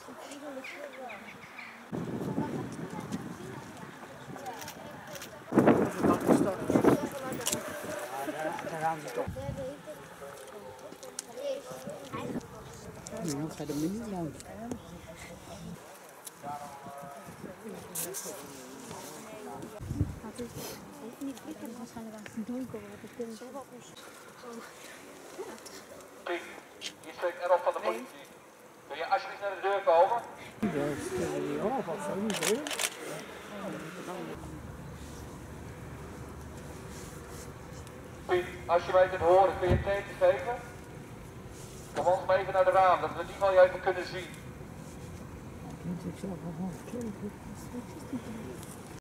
Daar gaan ze toch. Nu ga je er niet langs. Niet flikken, waarschijnlijk aan het donker worden. Piet, hier spreekt Errol van de politie. Kun je alsjeblieft naar de deur komen? Piet, als je mij kunt horen, kun je een teken geven? Kom ons maar even naar de raam, dat we in ieder geval je even kunnen zien. Ik zelf wel kijken.